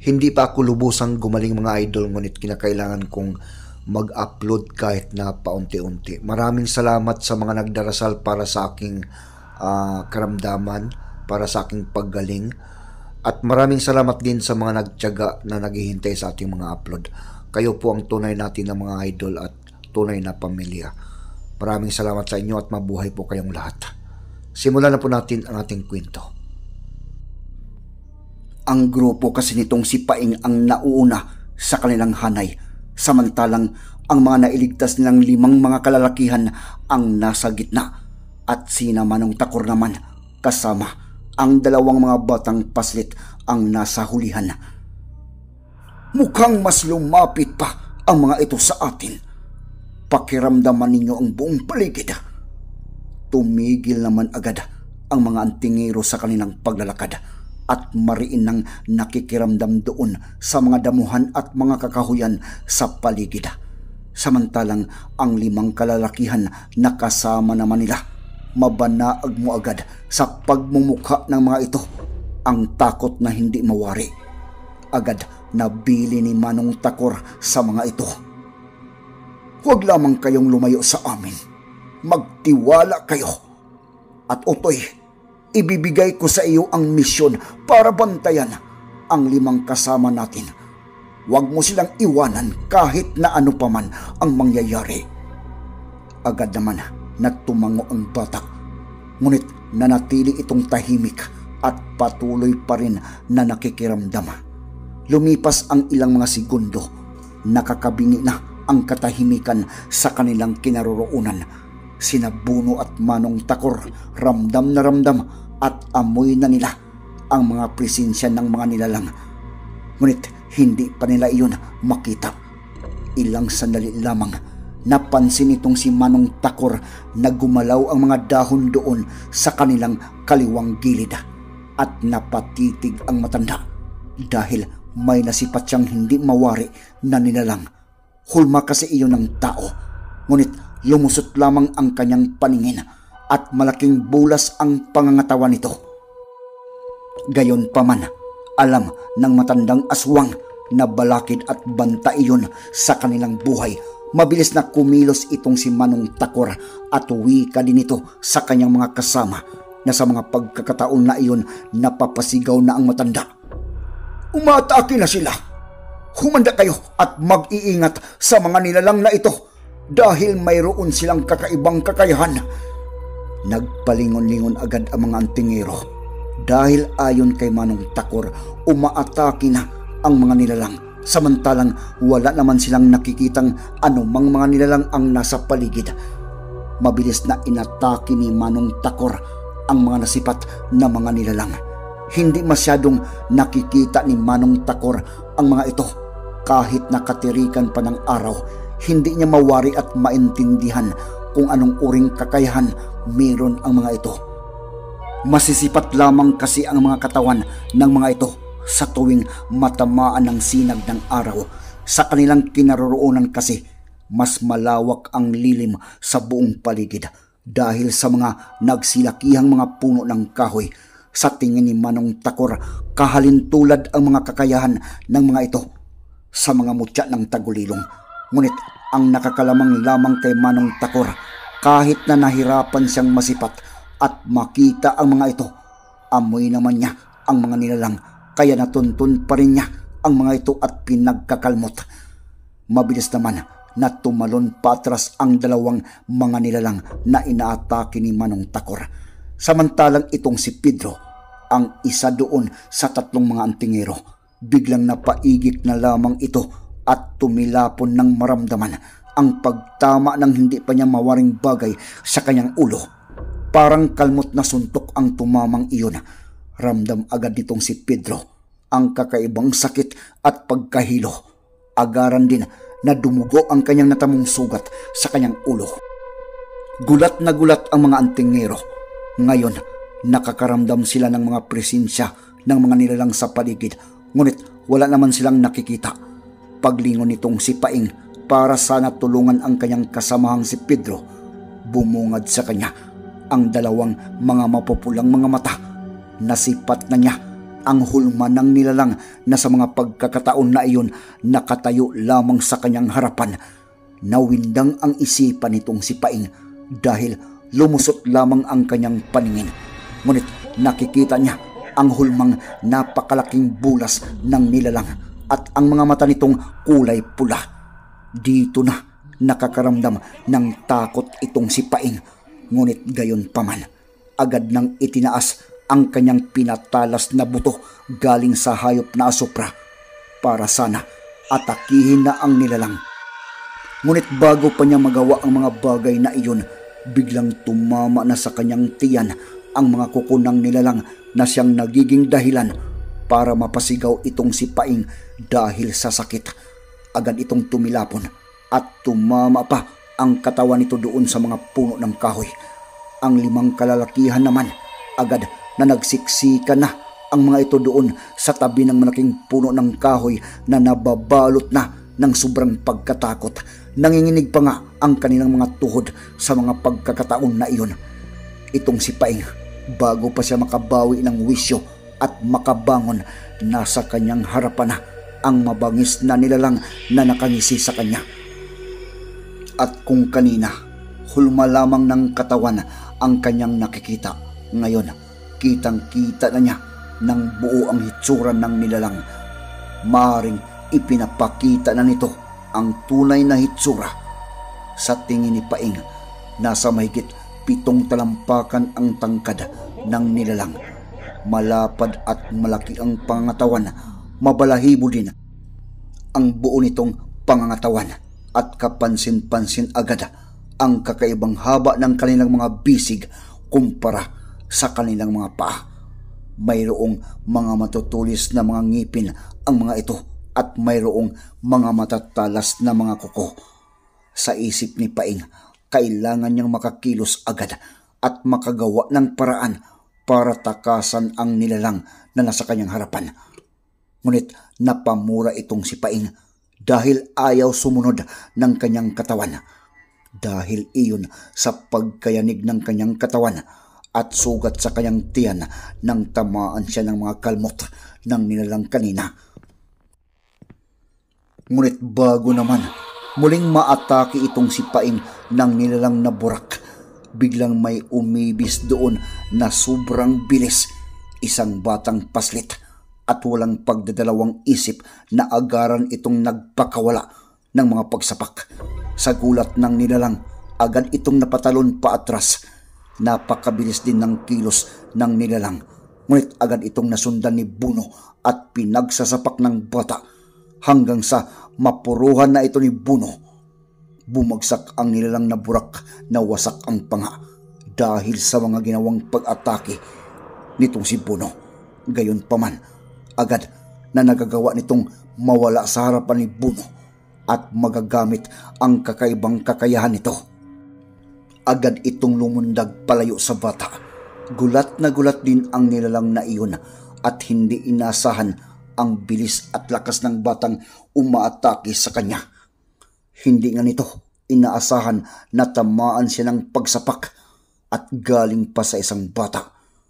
Hindi pa ako lubusang gumaling mga idol, ngunit kinakailangan kong mag-upload kahit na paunti-unti. Maraming salamat sa mga nagdarasal para sa aking karamdaman, para sa aking paggaling. At maraming salamat din sa mga nagtiyaga na naghihintay sa ating mga upload. Kayo po ang tunay natin na mga idol at tunay na pamilya. Maraming salamat sa inyo at mabuhay po kayong lahat. Simulan na po natin ang ating kwento. Ang grupo kasi nitong si Paing ang nauuna sa kanilang hanay, samantalang ang mga nailigtas nilang 5 mga kalalakihan ang nasa gitna at sina Manong Takor naman kasama ang 2 mga batang paslit ang nasa hulihan. Mukhang mas lumapit pa ang mga ito sa atin. Pakiramdaman ninyo ang buong paligid. Tumigil naman agad ang mga antingero sa kanilang paglalakad at mariin nang nakikiramdam doon sa mga damuhan at mga kakahuyan sa paligid. Samantalang ang 5 kalalakihan na kasama naman nila, mabanaag mo agad sa pagmumukha ng mga ito ang takot na hindi mawari. Agad nabili ni Manong Takor sa mga ito. Huwag lamang kayong lumayo sa amin. Magtiwala kayo. At Utoy, ibibigay ko sa iyo ang misyon para bantayan ang 5 kasama natin. Huwag mo silang iwanan kahit na ano paman ang mangyayari. Agad naman na tumango ang bata. Ngunit nanatili itong tahimik at patuloy pa rin na nakikiramdam. Lumipas ang ilang mga segundo. Nakakabingi na ang katahimikan sa kanilang kinaroroonan. Sina Buno at Manong Takor ramdam na ramdam at amoy na nila ang mga presensya ng mga nilalang. Ngunit hindi pa nila iyon makita. Ilang sandali lamang napansin itong si Manong Takor na gumalaw ang mga dahon doon sa kanilang kaliwang gilid at napatitig ang matanda dahil may nasipat siyang hindi mawari na nilalang. Hulma kasi iyon ng tao, ngunit lumusot lamang ang kanyang paningin at malaking bulas ang pangangatawan nito. Gayon pa man, alam ng matandang aswang na balakid at banta iyon sa kanilang buhay. Mabilis na kumilos itong si Manong Takor at wika din ito sa kanyang mga kasama na sa mga pagkakataon na iyon napapasigaw na ang matanda. Umatake na sila! Humanda kayo at mag-iingat sa mga nilalang na ito dahil mayroon silang kakaibang kakayahan. Nagpalingon-lingon agad ang mga antingero dahil ayon kay Manong Takor, umaatake na ang mga nilalang samantalang wala naman silang nakikitang anumang mga nilalang ang nasa paligid. Mabilis na inatake ni Manong Takor ang mga nasipat na mga nilalang. Hindi masyadong nakikita ni Manong Takor ang mga ito. Kahit nakatirikan pa ng araw, hindi niya mawari at maintindihan kung anong uring kakayahan meron ang mga ito. Masisipat lamang kasi ang mga katawan ng mga ito sa tuwing matamaan ng sinag ng araw. Sa kanilang kinaroroonan kasi, mas malawak ang lilim sa buong paligid dahil sa mga nagsilakihang mga puno ng kahoy. Sa tingin ni Manong Takor, kahalintulad ang mga kakayahan ng mga ito sa mga mutya ng tagulilong. Ngunit ang nakakalamang lamang kay Manong Takor, kahit na nahirapan siyang masipat at makita ang mga ito, amoy naman niya ang mga nilalang, kaya natuntun pa rin niya ang mga ito at pinagkakalmot. Mabilis naman na tumalon patras ang 2 mga nilalang na inaatake ni Manong Takor. Samantalang itong si Pedro, ang isa doon sa 3 mga antingero, biglang napaigik na lamang ito at tumilapon ng maramdaman ang pagtama ng hindi pa niya mawaring bagay sa kanyang ulo. Parang kalmot na suntok ang tumamang iyon. Ramdam agad nitong si Pedro ang kakaibang sakit at pagkahilo. Agaran din na dumugo ang kanyang natamong sugat sa kanyang ulo. Gulat na gulat ang mga antingero. Ngayon, nakakaramdam sila ng mga presensya ng mga nilalang sa paligid, ngunit wala naman silang nakikita. Paglingon nitong si Paing para sana tulungan ang kanyang kasamahang si Pedro, bumungad sa kanya ang 2 mga mapupulang mga mata. Nasipat na niya ang hulma ng nilalang na sa mga pagkakataon na iyon nakatayo lamang sa kanyang harapan. Nawindang ang isipan nitong si Paing dahil lumusot lamang ang kanyang paningin. Ngunit nakikita niya ang hulmang napakalaking bulas ng nilalang at ang mga mata nitong kulay pula. Dito na nakakaramdam ng takot itong si Paing. Ngunit gayon paman, agad nang itinaas ang kanyang pinatalas na buto galing sa hayop na asupra para sana atakihin na ang nilalang. Ngunit bago pa niya magawa ang mga bagay na iyon, biglang tumama na sa kanyang tiyan ang mga kuko ng nilalang na siyang nagiging dahilan para mapasigaw itong si Paing dahil sa sakit. Agad itong tumilapon at tumama pa ang katawan nito doon sa mga puno ng kahoy. Ang 5 kalalakihan naman agad na nagsiksikan na ang mga ito doon sa tabi ng malaking puno ng kahoy na nababalot na ng sobrang pagkatakot. Nanginginig pa nga ang kanilang mga tuhod sa mga pagkakataon na iyon. Itong si Paing, bago pa siya makabawi ng wisyo at makabangon, nasa kanyang harapan na ang mabangis na nilalang na nakangisi sa kanya. At kung kanina, hulma lamang ng katawan ang kanyang nakikita, ngayon kitang-kita na niya ng buo ang hitsura ng nilalang. Maaring ipinapakita na nito ang tunay na hitsura. Sa tingin ni Paing, nasa mahigit 7 talampakan ang tangkad ng nilalang. Malapad at malaki ang pangangatawan, mabalahibo din ang buo nitong pangangatawan at kapansin-pansin agad ang kakaibang haba ng kanilang mga bisig kumpara sa kanilang mga paa. Mayroong mga matutulis na mga ngipin ang mga ito at mayroong mga matatalas na mga kuko. Sa isip ni Paing, kailangan niyang makakilos agad at makagawa ng paraan para takasan ang nilalang na nasa kanyang harapan. Ngunit napamura itong si Paing dahil ayaw sumunod ng kanyang katawan. Dahil iyon sa pagkayanig ng kanyang katawan at sugat sa kanyang tiyan nang tamaan siya ng mga kalmot ng nilalang kanina. Ngunit bago naman muling maatake itong si Paing ng nilalang na burak, biglang may umibis doon na sobrang bilis, isang batang paslit at walang pagdadalawang isip na agaran itong nagpakawala ng mga pagsapak. Sa gulat ng nilalang, agad itong napatalon pa atras. Napakabilis din ng kilos ng nilalang, ngunit agad itong nasundan ni Buno at pinagsasapak ng bata hanggang sa mapuruhan na ito ni Buno. Bumagsak ang nilalang na burak na wasak ang panga dahil sa mga ginawang pag-atake nitong si Buno. Gayon paman, agad na nagagawa nitong mawala sa harapan ni Buno at magagamit ang kakaibang kakayahan nito. Agad itong lumundag palayo sa bata. Gulat na gulat din ang nilalang na iyon at hindi inasahan ang bilis at lakas ng batang umaatake sa kanya. Hindi nga nito inaasahan na tamaan siya ng pagsapak at galing pa sa isang bata.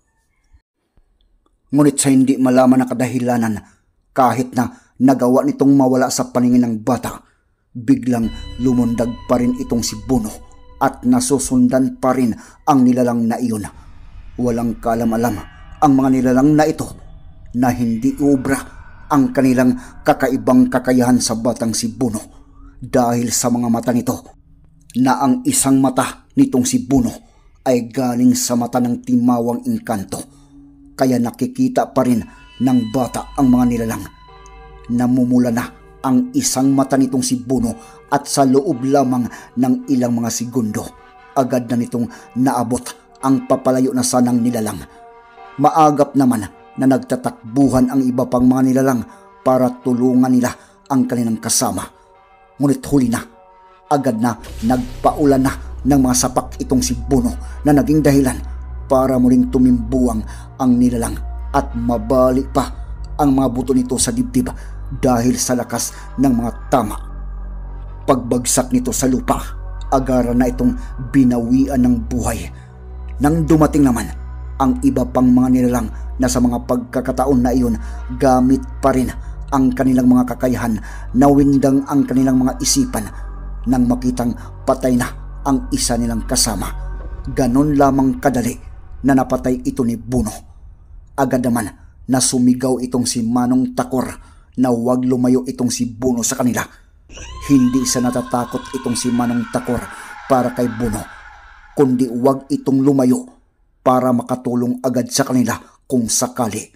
Ngunit sa hindi malaman na kadahilanan, kahit na nagawa nitong mawala sa paningin ng bata, biglang lumundag pa rin itong si Buno at nasusundan pa rin ang nilalang na iyon. Walang kaalam-alam ang mga nilalang na ito na hindi ubra ang kanilang kakaibang kakayahan sa batang si Buno dahil sa mga mata nito, na ang isang mata nitong si Buno ay galing sa mata ng timawang engkanto. Kaya nakikita pa rin ng bata ang mga nilalang. Namumula na ang isang mata nitong si Buno at sa loob lamang ng ilang mga segundo, agad na nitong naabot ang papalayo na sanang nilalang. Maagap naman na nagtatakbuhan ang iba pang mga nilalang para tulungan nila ang kanilang kasama. Ngunit huli na, agad na nagpaulan na ng mga sapak itong si Buno na naging dahilan para muling tumimbuang ang nilalang at mabalik pa ang mga buto nito sa dibdib dahil sa lakas ng mga tama. Pagbagsak nito sa lupa, agaran na itong binawian ng buhay. Nang dumating naman Ang iba pang mga nilalang na sa mga pagkakataon na iyon gamit pa rin ang kanilang mga kakayahan, nawindang ang kanilang mga isipan nang makitang patay na ang isa nilang kasama. Ganon lamang kadali na napatay ito ni Buno. Agad naman na sumigaw itong si Manong Takor na huwag lumayo itong si Buno sa kanila. Hindi sa natatakot itong si Manong Takor para kay Buno, kundi huwag itong lumayo para makatulong agad sa kanila kung sakali.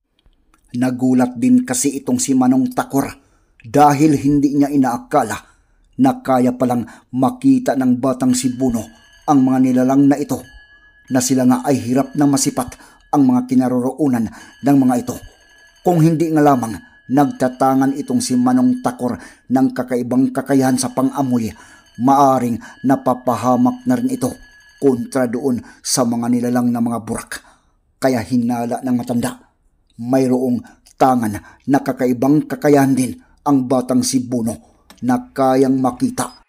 Nagulat din kasi itong si Manong Takor dahil hindi niya inaakala na kaya palang makita ng batang si Buno ang mga nilalang na ito, na sila nga ay hirap na masipat ang mga kinaroroonan ng mga ito. Kung hindi nga lamang nagtatangan itong si Manong Takor ng kakaibang kakayahan sa pang-amoy, maaring napapahamak na rin ito kontra doon sa mga nilalang na mga burak. Kaya hinala ng matanda, mayroong tangan na kakaibang kakayahan din ang batang si Buno na kayang makita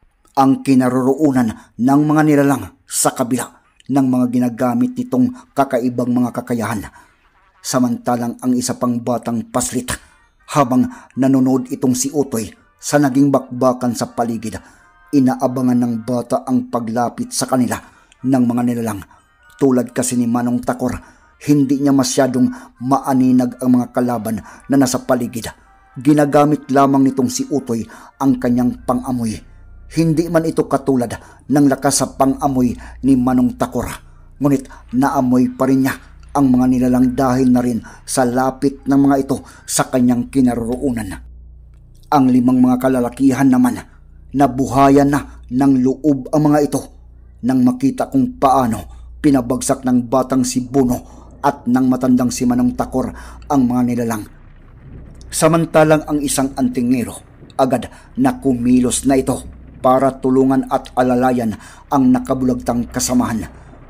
ang kinaroroonan ng mga nilalang sa kabila ng mga ginagamit nitong kakaibang mga kakayahan. Samantalang ang isa pang batang paslit, habang nanonood itong si Utoy sa naging bakbakan sa paligid, inaabangan ng bata ang paglapit sa kanila ng mga nilalang. Tulad kasi ni Manong Takor, hindi niya masyadong maaninag ang mga kalaban na nasa paligid. Ginagamit lamang nitong si Utoy ang kanyang pang-amoy. Hindi man ito katulad ng lakas sa pang-amoy ni Manong Takor, ngunit naamoy pa rin niya ang mga nilalang dahil na rin sa lapit ng mga ito sa kanyang kinaroroonan. Ang 5 mga kalalakihan naman, nabuhayan na ng loob ang mga ito nang makita kung paano pinabagsak ng batang si Buno at ng matandang si Manong Takor ang mga nilalang. Samantalang ang isang antingero agad na kumilos na ito para tulungan at alalayan ang nakabulagtang kasamahan.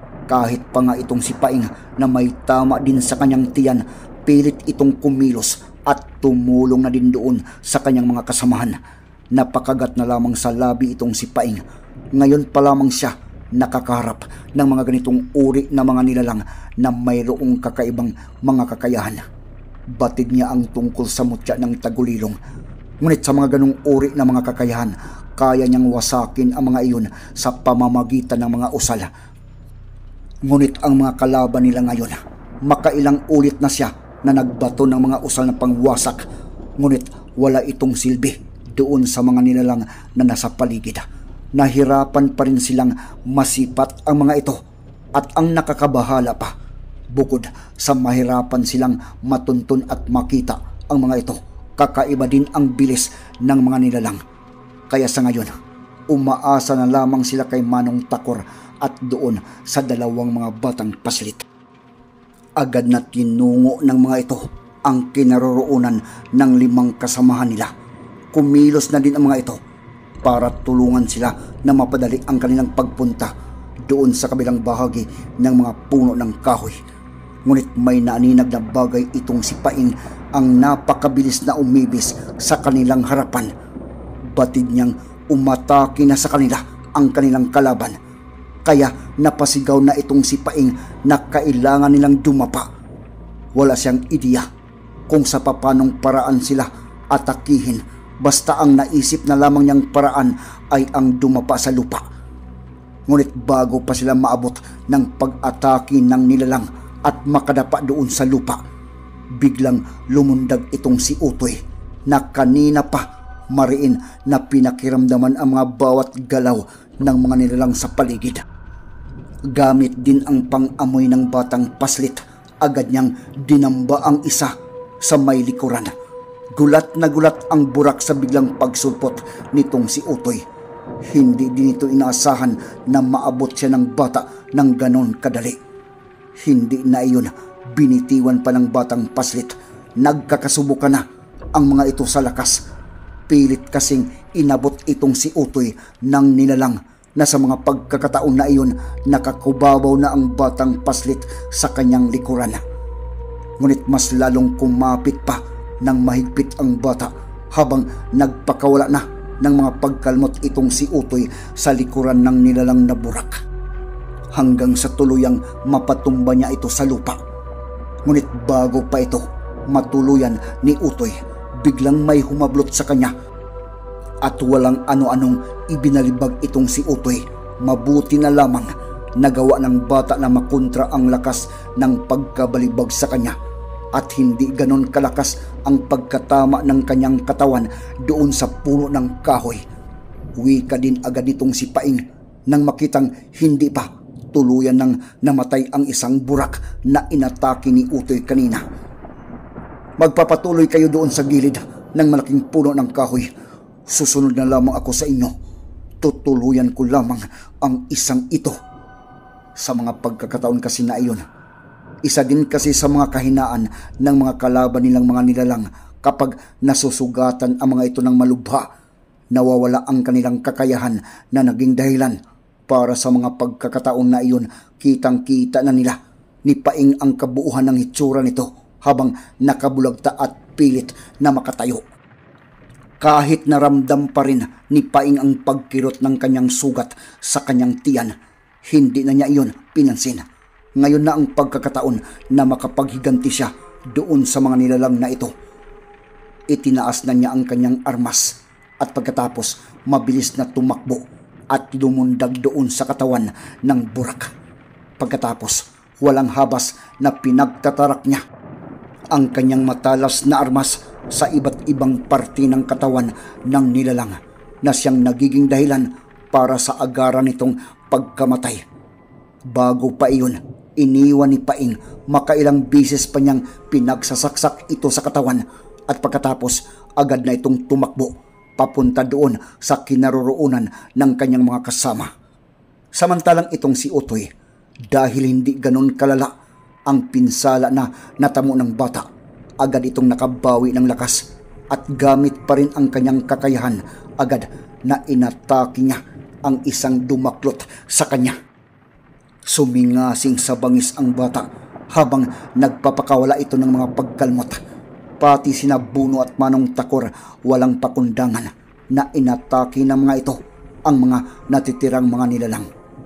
Kahit pa nga itong si Paing na may tama din sa kanyang tiyan, pilit itong kumilos at tumulong na din doon sa kanyang mga kasamahan. Napakagat na lamang sa labi itong si Paing. Ngayon pa lamang siya nakakaharap ng mga ganitong uri na mga nilalang na mayroong kakaibang mga kakayahan. Batid niya ang tungkol sa mutya ng tagulilong. Ngunit sa mga ganong uri na mga kakayahan, kaya niyang wasakin ang mga iyon sa pamamagitan ng mga usal. Ngunit ang mga kalaban nila ngayon, makailang ulit na siya na nagbato ng mga usal na pangwasak, ngunit wala itong silbi doon sa mga nilalang na nasa paligid. Nahirapan pa rin silang masipat ang mga ito, at ang nakakabahala pa, bukod sa mahirapan silang matuntun at makita ang mga ito, kakaiba din ang bilis ng mga nilalang. Kaya sa ngayon, umaasa na lamang sila kay Manong Takor at doon sa 2 mga batang paslit. Agad na tinungo ng mga ito ang kinaroroonan ng 5 kasamahan nila. Kumilos na din ang mga ito para tulungan sila na mapadali ang kanilang pagpunta doon sa kabilang bahagi ng mga puno ng kahoy. Ngunit may naaninag na bagay itong si Paing ang napakabilis na umibis sa kanilang harapan. Batid niyang umatake na sa kanila ang kanilang kalaban. Kaya napasigaw na itong si Paing na kailangan nilang dumapa. Wala siyang ideya kung sa papanong paraan sila atakihin, basta ang naisip na lamang niyang paraan ay ang dumapa sa lupa. Ngunit bago pa sila maabot ng pag-atake ng nilalang at makadapa doon sa lupa, biglang lumundag itong si Utoy na kanina pa mariin na pinakiramdaman ang mga bawat galaw ng mga nilalang sa paligid. Gamit din ang pang-amoy ng batang paslit, agad niyang dinamba ang isa sa may likuran. Gulat na gulat ang burak sa biglang pagsulpot nitong si Utoy. Hindi din ito inaasahan na maabot siya ng bata ng ganon kadali. Hindi na iyon binitiwan pa ng batang paslit. Nagkakasubukan na ang mga ito sa lakas. Pilit kasing inabot itong si Utoy ng nilalang na sa mga pagkakataon na iyon nakakubabaw na ang batang paslit sa kanyang likuran. Ngunit mas lalong kumapit pa ng mahigpit ang bata habang nagpakawala na ng mga pagkalmot itong si Utoy sa likuran ng nilalang na burak. hanggang sa tuluyang mapatumba niya ito sa lupa. Ngunit bago pa ito matuluyan ni Utoy, biglang may humablot sa kanya at walang ano-anong ibinalibag itong si Utoy. Mabuti na lamang nagawa ng bata na makontra ang lakas ng pagkabalibag sa kanya at hindi ganon kalakas ang pagkatama ng kanyang katawan doon sa puno ng kahoy. Wika din agad nitong si Paing nang makitang hindi pa tuluyan nang namatay ang isang burak na inatake ni Utoy kanina. Magpapatuloy kayo doon sa gilid ng malaking puno ng kahoy. Susunod na lamang ako sa inyo. Tutuluyan ko lamang ang isang ito. Sa mga pagkakataon kasi na iyon, isa din kasi sa mga kahinaan ng mga kalaban nilang mga nilalang kapag nasusugatan ang mga ito ng malubha, nawawala ang kanilang kakayahan na naging dahilan para sa mga pagkakataon na iyon. Kitang-kita na nila ni Paing ang kabuuhan ng hitsura nito habang nakabulagta at pilit na makatayo. Kahit naramdam pa rin ni Paing ang pagkirot ng kanyang sugat sa kanyang tiyan, hindi na niya iyon pinansin. Ngayon na ang pagkakataon na makapaghiganti siya doon sa mga nilalang na ito. Itinaas na niya ang kanyang armas at pagkatapos mabilis na tumakbo at lumundag doon sa katawan ng burak. Pagkatapos walang habas na pinagtatarak niya ang kanyang matalas na armas sa iba't ibang parte ng katawan ng nilalang na siyang nagiging dahilan para sa agaran nitong pagkamatay. Bago pa iyon, iniwan ni Paing makailang bisis pa niyang pinagsasaksak ito sa katawan at pagkatapos agad na itong tumakbo papunta doon sa kinaroroonan ng kanyang mga kasama. Samantalang itong si Utoy, dahil hindi ganon kalala ang pinsala na natamo ng bata, agad itong nakabawi ng lakas at gamit pa rin ang kanyang kakayahan, agad na inatake niya ang isang dumaklot sa kanya. Sumingasing sa bangis ang bata habang nagpapakawala ito ng mga pagkalmot. Pati sina Buno at Manong Takor walang pakundangan na inatake ng mga ito ang mga natitirang mga nilalang.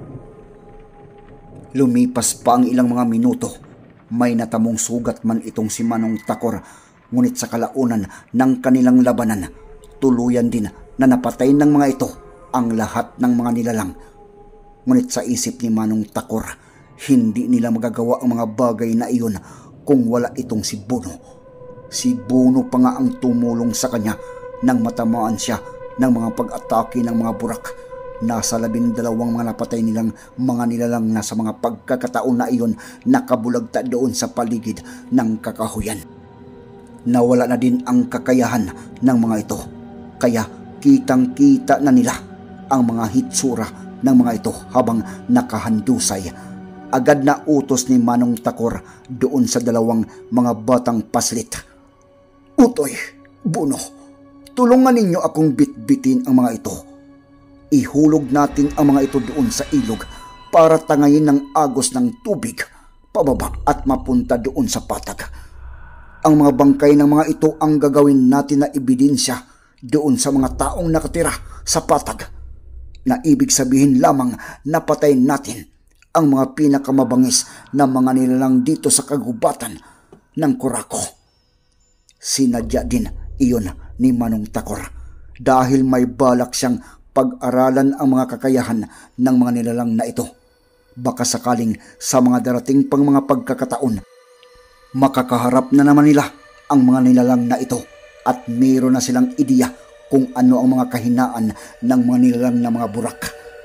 Lumipas pa ang ilang mga minuto, may natamong sugat man itong si Manong Takor, ngunit sa kalaunan ng kanilang labanan, tuluyan din na napatay ng mga ito ang lahat ng mga nilalang. Ngunit sa isip ni Manong Takor, hindi nila magagawa ang mga bagay na iyon kung wala itong si Buno. Si Buno pa nga ang tumulong sa kanya nang matamaan siya ng mga pag-atake ng mga burak. Nasa 12 mga napatay nilang mga nilalang na sa mga pagkakataon na iyon nakabulagta doon sa paligid ng kakahuyan. Nawala na din ang kakayahan ng mga ito, kaya kitang-kita na nila ang mga hitsura ng mga ito habang nakahandusay. Agad na utos ni Manong Takor doon sa 2 mga batang paslit. Utoy, Buno, tulungan ninyo akong bitbitin ang mga ito. Ihulog natin ang mga ito doon sa ilog para tangayin ng agos ng tubig pababa at mapunta doon sa patag. Ang mga bangkay ng mga ito ang gagawin natin na ebidensya doon sa mga taong nakatira sa patag, na ibig sabihin lamang napatayin natin ang mga pinakamabangis na mga nilalang dito sa kagubatan ng Kurako. Sinadya din iyon ni Manong Takor dahil may balak siyang pag-aralan ang mga kakayahan ng mga nilalang na ito. Baka sakaling sa mga darating pang mga pagkakataon, makakaharap na naman nila ang mga nilalang na ito at mayroon na silang ideya kung ano ang mga kahinaan ng mga nilalang na mga burak.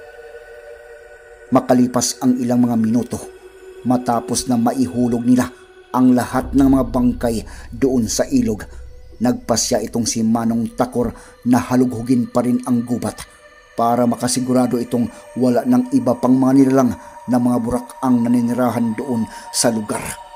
Makalipas ang ilang mga minuto, matapos na maihulog nila ang lahat ng mga bangkay doon sa ilog, nagpasya itong si Manong Takor na halughugin pa rin ang gubat para makasigurado itong wala ng iba pang mga nilalang na mga burak ang naninirahan doon sa lugar.